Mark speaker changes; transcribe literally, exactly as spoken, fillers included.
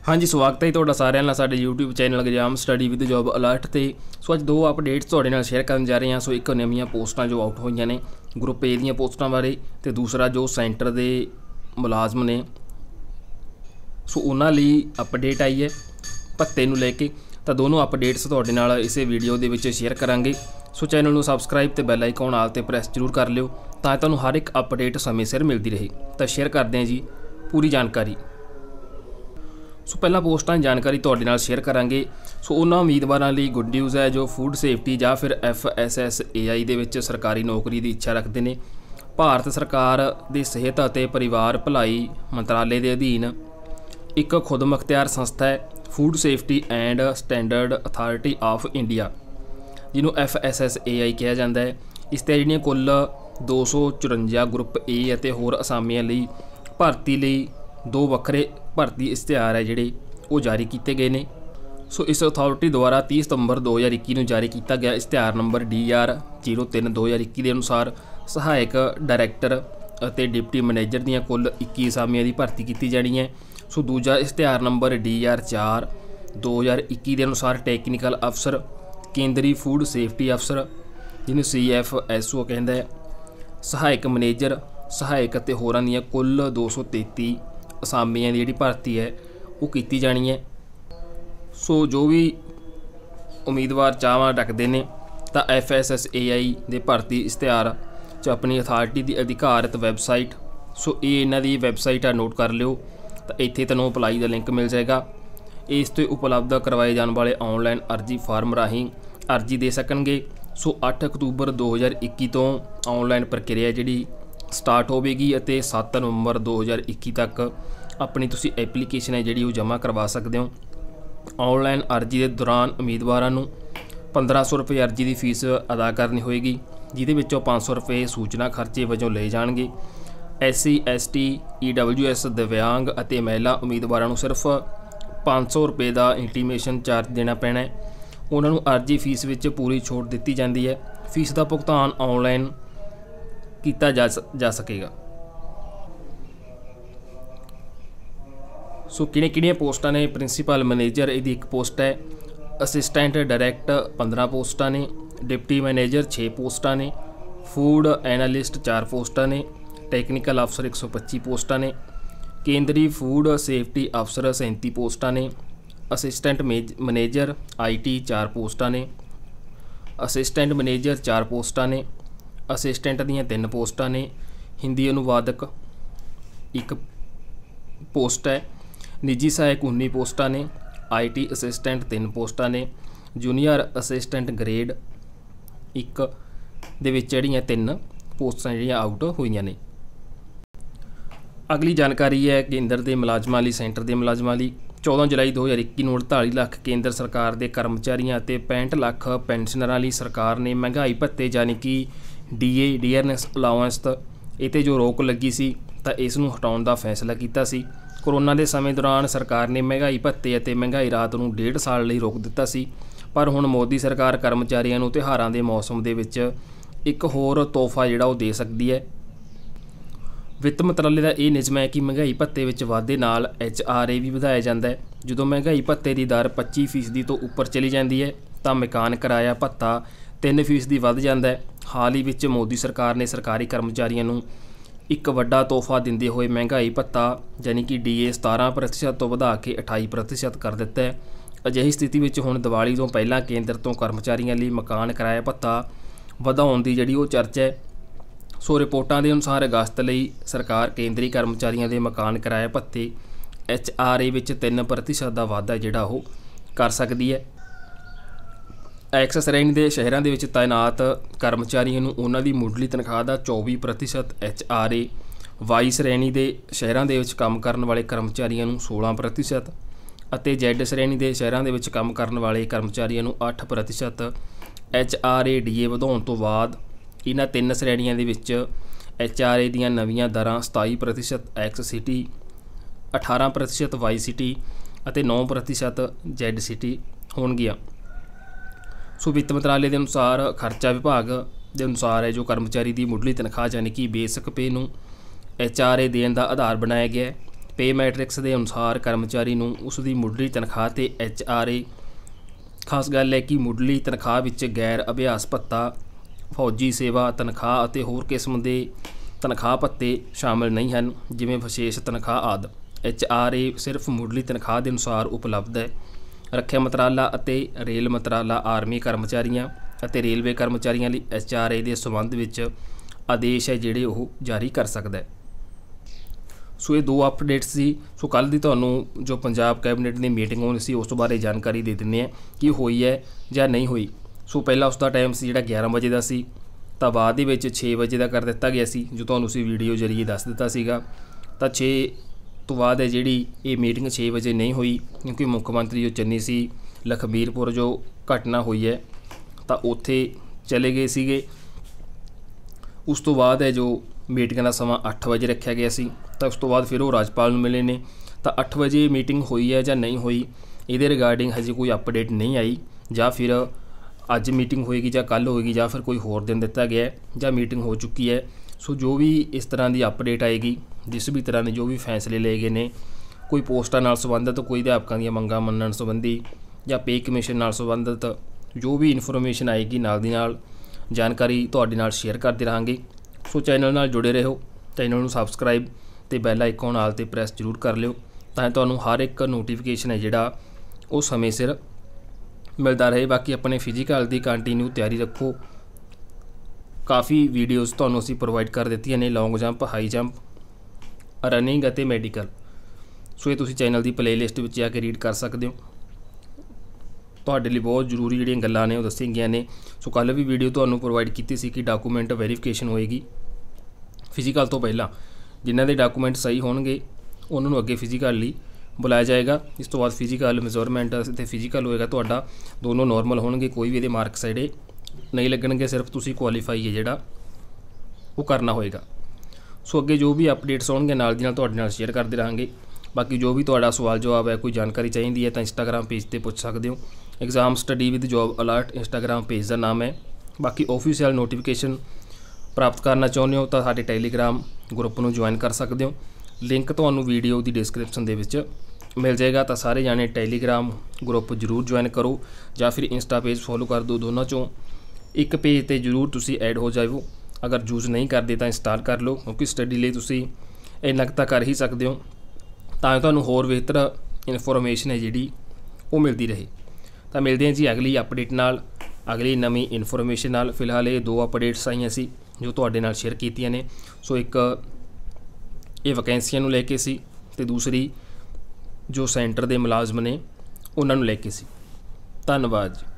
Speaker 1: हाँ जी, स्वागत है तुहाडा सारिਆਂ ਦਾ ਸਾਡੇ YouTube channel exam study with job alert ਤੇ। सो ਅੱਜ ਦੋ ਅਪਡੇਟਸ ਤੁਹਾਡੇ ਨਾਲ ਸ਼ੇਅਰ ਕਰਨ ਜਾ ਰਹੇ ਹਾਂ। ਸੋ ਇੱਕ ਨਵੀਆਂ ਪੋਸਟਾਂ ਜੋ ਆਊਟ ਹੋਈਆਂ ਨੇ ਗਰੁੱਪ ਏ ਦੀਆਂ ਪੋਸਟਾਂ ਬਾਰੇ, ਤੇ ਦੂਸਰਾ ਜੋ ਸੈਂਟਰ ਦੇ ਮੁਲਾਜ਼ਮ ਨੇ ਸੋ ਉਹਨਾਂ ਲਈ ਅਪਡੇਟ ਆਈ ਹੈ ਭੱਤੇ ਨੂੰ ਲੈ ਕੇ। ਤਾਂ ਦੋਨੋਂ ਅਪਡੇਟਸ ਤੁਹਾਡੇ ਨਾਲ ਇਸੇ ਵੀਡੀਓ ਦੇ ਵਿੱਚ ਸ਼ੇਅਰ ਕਰਾਂਗੇ। ਸੋ ਚੈਨਲ ਨੂੰ ਸਬਸਕ੍ਰਾਈਬ ਤੇ ਬੈਲ ਆਈਕਨ ਆਲ ਤੇ ਪ੍ਰੈਸ ਜ਼ਰੂਰ ਕਰ ਲਿਓ ਤਾਂ ਤੁਹਾਨੂੰ ਹਰ ਇੱਕ ਅਪਡੇਟ ਸਮੇਂ ਸਿਰ ਮਿਲਦੀ ਰਹੇ। ਤਾਂ ਸ਼ੇਅਰ ਕਰਦੇ ਹਾਂ ਜੀ ਪੂਰੀ ਜਾਣਕਾਰੀ। सो पहला पोस्टां की जानकारी तुहाडे नाल शेयर करांगे। सो उन्हां उम्मीदवारां लई गुड न्यूज़ है जो फूड सेफ्टी जां फिर F S S A I दे विच सरकारी नौकरी की इच्छा रखते हैं। भारत सरकार दे सेहत अते परिवार भलाई मंत्रालय के अधीन एक खुद मुख्तियार संस्था है food safety and standard authority of India, जिन्हों F S S A I कहा जाता है। इस ते जिहड़ियां कुल दो सौ चुरंजा ग्रुप ए अते होर असामियां लई भर्ती लई दो वक्रे भर्ती इश्तिहार है जिहड़े वो जारी किए गए हैं। सो इस अथॉरिटी द्वारा तीस सितंबर दो हज़ार इक्की में जारी किया गया इश्तिहार नंबर डी आर जीरो तीन दो हज़ार इक्की के अनुसार सहायक डायरैक्टर और डिप्टी मैनेजर दियां कुल इक्की असामियां की भर्ती की जानी है। सो दूजा इश्तिहार नंबर डी आर चार दो हज़ार इक्की के अनुसार टैक्नीकल अफसर केंद्री फूड सेफ्टी अफसर जिन्होंने सी एफ एस ओ कहता है, सहायक मैनेजर सहायक और होरां दियां कुल दो सौ तेती असामियां की जी भर्ती है वो की जानी है। सो जो भी उम्मीदवार चाहवां रखते हैं तो F S S A I के भर्ती इश्तिहार च अपनी अथॉरिटी की अधिकारत वैबसाइट सो ये इन्हां दी वैबसाइट आ नोट कर लिओ। तो इत्थे तैनूं अपलाई का लिंक मिल जाएगा। इस ते उपलब्ध करवाए जाने वाले ऑनलाइन अर्जी फार्म राहीं अर्जी दे सकणगे। सो अठ अक्तूबर दो हज़ार इक्की तो ऑनलाइन प्रक्रिया जिहड़ी स्टार्ट होगी और सत्त नवंबर दो हज़ार इक्की तक अपनी तुसी एप्लीकेशन है जी जमा करवा सकते हो। ऑनलाइन अर्जी के दौरान उम्मीदवारों को पंद्रह सौ रुपये अर्जी की फीस अदा करनी होएगी, जिहदे विचों पाँच सौ रुपये सूचना खर्चे वजों ले जाएंगे। S C S T E W S दिव्यांग और महिला उम्मीदवारों को सिर्फ पाँच सौ रुपये का इंटीमेशन चार्ज देना पैना है। उन्होंने अर्जी फीस में पूरी छूट दी जाती है। फीस का भुगतान ऑनलाइन किया जा जा सकेगा। सो किहड़ियां किहड़ियां पोस्टां ने प्रिंसीपल मैनेजर इहदी एक पोस्ट है, असिस्टेंट डायरैक्ट पंद्रह पोस्टां ने, डिप्टी मैनेजर छे पोस्टां ने, फूड एनालिस्ट चार पोस्टां ने, टैक्नीकल अफसर एक सौ पच्ची पोस्टां ने, केंद्री फूड सेफ्टी अफसर सैंती पोस्टां ने, असिस्टेंट मैनेजर आई टी चार पोस्टां ने, असिस्टेंट मैनेजर चार पोस्टां ने, असिस्टेंट दियां तीन पोस्टां ने, हिंदी अनुवादक एक पोस्ट है, निजी सहायक उन्नी पोस्टां ने, आई टी असिस्टेंट तीन पोस्टां ने, जूनीयर असिस्टेंट ग्रेड एक दे विच जिहड़ियां तीन पोस्टां जिहड़ियां आउट होईयां ने। अगली जानकारी है केंद्र के मुलाजमां लई सेंटर के मुलाजमां लई चौदह जुलाई दो हज़ार इक्की नूं अड़ताली लख केंद्र सरकार के कर्मचारियों और पैंठ लख पेनशनरां लई सरकार ने महंगाई भत्ते यानी कि डी ए डीयरनेस अलाउंस इते जो रोक लगी सी तो इसनूं हटाउण दा फैसला कीता सी। कोरोना के समय दौरान सरकार ने महंगाई भत्ते और महंगाई राहत नूं डेढ़ साल लई रोक दिता सी, पर हुण मोदी सरकार कर्मचारियों नूं त्योहारां दे मौसम दे विच एक होर तोहफा जिहड़ा वो दे सकदी है। वित्त मंत्रालय का यह नियम है कि महंगाई भत्ते विच वाधे नाल एच आर ए भी वधाया जाता है। जो महंगाई भत्ते की दर पच्ची फीसदी तो उपर चली जाती है तो मकान किराया भत्ता तीन फीसदी वध जाता है। हाल ही विच मोदी सरकार ने सरकारी कर्मचारियों नूं एक वड्डा तोहफा दिंदे हुए महंगाई भत्ता यानी कि डी ए सतारह प्रतिशत तो वधा के अठाई प्रतिशत कर दिता है। अजिही स्थिति में हुण दिवाली तो पहला केंद्र तो कर्मचारियों लिए मकान किराया भत्ता वधाउण दी जिहड़ी वो चर्चा है। सो रिपोर्टां के अनुसार अगस्त लई सरकार केंद्री कर्मचारियों के मकान किराया भत्ते एच आर ए विच तीन प्रतिशत का वाधा जिहड़ा वो कर सकती है। एक्स श्रेणी के शहरों के तैनात कर्मचारियों को उन्होंने मुढ़ली तनख्वाह का चौबीस प्रतिशत एच आर ए, वाई श्रेणी के शहरों के काम करने वाले कर्मचारियों को सोलह प्रतिशत और जैड श्रेणी के शहरों के काम करने वाले कर्मचारियों को अठ प्रतिशत H R A D A वधाउण तो बाद इन्हां तीन श्रेणियां दे विच एच आर ए दीयां नवीं दरां सताई प्रतिशत एक्स सिटी, अठारह प्रतिशत वाई सिटी और नौ प्रतिशत जैड सिटी होणगियां। सो वित्त मंत्रालय के अनुसार खर्चा विभाग के अनुसार है जो कर्मचारी की मुढ़ली तनख्वाह यानी कि बेसिक पे नूं एच आर ए देण दा आधार बनाया गया है। पे मैट्रिक्स के अनुसार कर्मचारी नूं उसकी मुढ़ली तनख्वाह ते एच आर ए खास गल है कि मुढ़ली तनख्वाह विच गैर अभ्यास भत्ता, फौजी सेवा तनख्वाह ਅਤੇ होर किस्म के तनख्वाह भत्ते शामिल नहीं हैं, जिवें विशेष तनख्वाह आदि। एच आर ए सिर्फ मुढ़ली तनख्वाह के अनुसार उपलब्ध है। रखिया मंत्राला ਅਤੇ रेल मंत्राला आर्मी कर्मचारियों ਅਤੇ रेलवे कर्मचारियों ਲਈ एच आर ए के संबंध ਵਿੱਚ आदेश है ਜਿਹੜੇ ਉਹ जारी कर सकता है। सो ये दो अपडेट्स सी। सो कल दी तुहानूं जो पंजाब कैबिनेट की मीटिंग होनी सी उस बारे जानकारी दे दिंदे हैं कि हुई है या नहीं हुई। सो पहला उसका टाइम सी जिहड़ा ग्यारह बजे का सी, तो बाद दे विच छे बजे का कर दिता गया सी, जो तुहानूं सी वीडियो जरिए दस दिता सीगा। तो छे तो बाद है जिहड़ी ये मीटिंग छे बजे नहीं हुई, क्योंकि मुख्यमंत्री जो चन्नी सी लखमीरपुर जो घटना हुई है तो उत्थे चले गए सीगे। उस तो बाद है जो मीटिंग का समा अठ बजे रखा गया सी, तो उस तो बाद फिर वो राजपाल नूं मिले ने। तो अठ बजे मीटिंग हुई है या नहीं हुई, ये रिगार्डिंग हजे कोई अपडेट नहीं आई, या फिर अज मीटिंग होएगी या कल होएगी या फिर कोई होर दिन दिता गया है या मीटिंग हो चुकी है। सो जो भी इस तरह की अपडेट आएगी, जिस भी तरह ने जो भी फैसले ले गए ने, कोई पोस्टां नाल संबंधित, कोई अध्यापकों दी मंगां मन्नण संबंधी या पे कमीशन नाल संबंधित जो भी इन्फॉर्मेशन आएगी नाल दी नाल जानकारी तुहाडे नाल शेयर करते रहांगे। सो चैनल नाल जुड़े रहो, चैनल नूं सबसक्राइब ते बैल आइकॉन आल ते प्रैस जरूर कर लिओ, तां तुहानूं हर एक नोटिफिकेशन है जिहड़ा वो समय सिर मिलता रहे। बाकी अपने फिजिकल की कंटिन्यू तैयारी रखो, काफ़ी वीडियोज़ तुहानूं असीं प्रोवाइड कर दित्तियां ने, long jump, high jump, running ਅਤੇ मैडिकल। सो ये तुसीं चैनल की प्लेलिस्ट विच जाके रीड कर सकते हो। ਤੁਹਾਡੇ ਲਈ बहुत जरूरी ਜਿਹੜੀਆਂ ਗੱਲਾਂ ਨੇ ਉਹ ਦੱਸੀਆਂ ਗਈਆਂ ਨੇ। सो कल भी वीडियो ਤੁਹਾਨੂੰ प्रोवाइड ਕੀਤੀ ਸੀ कि डॉकूमेंट वेरीफिकेशन होएगी फिजिकल तो पहला, जिन्हां ਦੇ डॉकूमेंट सही होणगे ਉਹਨਾਂ ਨੂੰ ਅੱਗੇ फिजिकल ਲਈ बुलाया जाएगा। इस तो बाद फिजिकल मेजरमेंट ते फिजिकल होएगा ਤੁਹਾਡਾ, दोनों नॉर्मल होणगे, कोई भी ਇਹਦੇ मार्क्स ਜਿਹੜੇ नहीं लगणगे, सिर्फ तुसीं क्वालीफाई है ਜਿਹੜਾ ਉਹ करना होएगा। सो अगे जो भी अपडेट्स होणगे नाल दी नाल ਤੁਹਾਡੇ ਨਾਲ शेयर करते रहांगे। बाकी जो भी तुहाडा सवाल जवाब है, कोई जानकारी चाहिए है तो इंस्टाग्राम पेज पर पुछ सकते हो। Exam study with job alert Instagram page का नाम है। बाकी ऑफिशियल नोटिफिकेशन प्राप्त करना चाਹੁੰਦੇ हो तो साडे टैलीग्राम ग्रुप ਨੂੰ ज्वाइन कर सकते हो। लिंक ਤੁਹਾਨੂੰ वीडियो की डिस्क्रिप्शन ਦੇ ਵਿੱਚ मिल जाएगा। तो सारे जाने टैलीग्राम ग्रुप जरूर ज्वाइन करो या फिर इंस्टा पेज फॉलो कर दो, दोनों चों एक पेज पर जरूर तुसी ऐड हो जाओ। अगर यूज़ नहीं करते तो इंस्टॉल कर लो, क्योंकि स्टडी लिए तुसी इन्ना कुं तां कर ही सकते हो, तां तुहानूं होर बेहतर इन्फॉर्मेशन है जिहड़ी वो मिलती रहे। तो मिलते हैं जी अगली अपडेट नाल, अगली नवीं इन्फॉर्मेशन नाल। फिलहाल ये दो अपडेट्स आईयां सी जो तुहाडे नाल शेयर कीतियां ने। सो एक ये वैकेंसियां नूं लैके सी ते दूसरी जो सेंटर दे मुलाजम ने उन्हां नूं लैके सी। धन्नवाद जी।